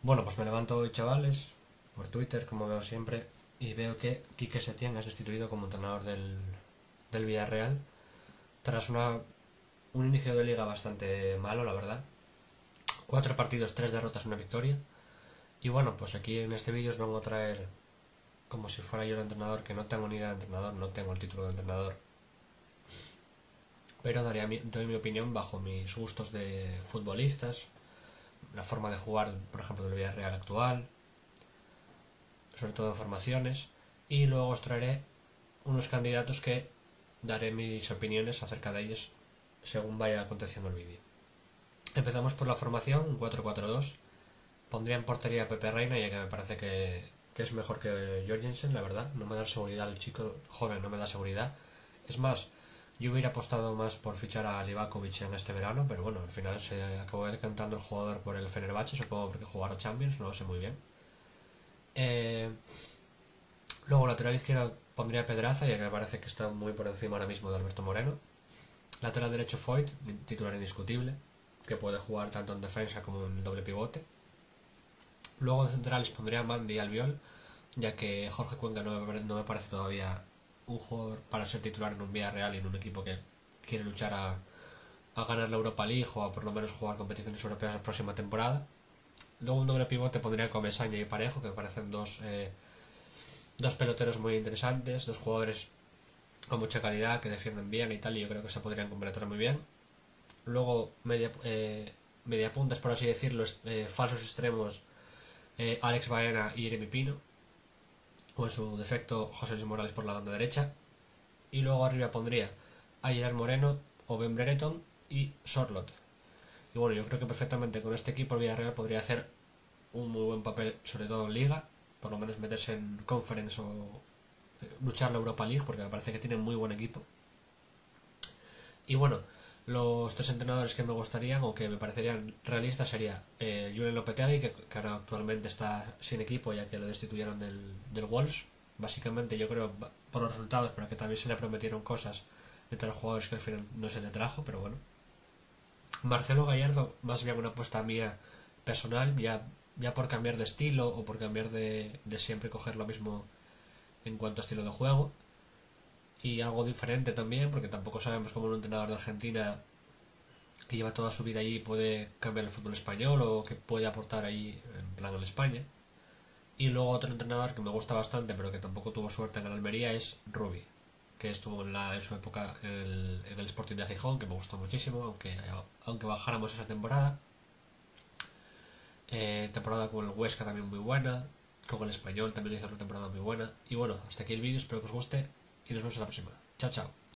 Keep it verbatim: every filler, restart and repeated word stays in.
Bueno, pues me levanto hoy, chavales, por Twitter, como veo siempre, y veo que Quique Setién es destituido como entrenador del, del Villarreal tras una, un inicio de liga bastante malo, la verdad. Cuatro partidos, tres derrotas, una victoria. Y bueno, pues aquí en este vídeo os vengo a traer, como si fuera yo el entrenador, que no tengo ni idea de entrenador, no tengo el título de entrenador, pero daría mi, doy mi opinión bajo mis gustos de futbolistas, la forma de jugar, por ejemplo, del Villarreal actual, sobre todo en formaciones, y luego os traeré unos candidatos que daré mis opiniones acerca de ellos según vaya aconteciendo el vídeo. Empezamos por la formación, cuatro cuatro dos. Pondría en portería a Pepe Reina, ya que me parece que, que es mejor que Jorgensen, la verdad. No me da seguridad, el chico joven no me da seguridad. Es más, yo hubiera apostado más por fichar a Livakovic en este verano, pero bueno, al final se acabó decantando el jugador por el Fenerbahce, supongo porque jugará Champions, no lo sé muy bien. Eh, Luego, lateral izquierdo pondría a Pedraza, ya que me parece que está muy por encima ahora mismo de Alberto Moreno. Lateral derecho Foyt, titular indiscutible, que puede jugar tanto en defensa como en el doble pivote. Luego en centrales pondría a Mandy y Albiol, ya que Jorge Cuenca no me, no me parece todavía un jugador para ser titular en un Villarreal y en un equipo que quiere luchar a, a ganar la Europa League o a por lo menos jugar competiciones europeas la próxima temporada. Luego un doble pivote pondría a Comesaña y Parejo, que me parecen dos, eh, dos peloteros muy interesantes, dos jugadores con mucha calidad, que defienden bien y tal, y yo creo que se podrían completar muy bien. Luego media, eh, media puntas, por así decirlo, eh, falsos extremos, eh, Alex Baena y Jeremy Pino, o en su defecto José Luis Morales por la banda derecha. Y luego arriba pondría a Gerard Moreno o Ben Brereton y Sorlot. Y bueno, yo creo que perfectamente con este equipo el Villarreal podría hacer un muy buen papel, sobre todo en Liga, por lo menos meterse en Conference o luchar la Europa League, porque me parece que tienen muy buen equipo. Y bueno, los tres entrenadores que me gustarían o que me parecerían realistas sería eh, Julen Lopetegui, que, que ahora actualmente está sin equipo ya que lo destituyeron del, del Wolves. Básicamente yo creo por los resultados, pero que también se le prometieron cosas de los jugadores que al final no se le trajo, pero bueno. Marcelo Gallardo, más bien una apuesta mía personal, ya, ya por cambiar de estilo o por cambiar de, de siempre coger lo mismo en cuanto a estilo de juego. Y algo diferente también, porque tampoco sabemos cómo un entrenador de Argentina que lleva toda su vida allí puede cambiar el fútbol español o que puede aportar ahí en plan en España. Y luego otro entrenador que me gusta bastante pero que tampoco tuvo suerte en el Almería es Rubi, que estuvo en, la, en su época en el, en el Sporting de Gijón, que me gustó muchísimo, aunque, aunque bajáramos esa temporada. Eh, temporada con el Huesca también muy buena, con el Español también hizo una temporada muy buena. Y bueno, hasta aquí el vídeo, espero que os guste y nos vemos en la próxima. Chao, chao.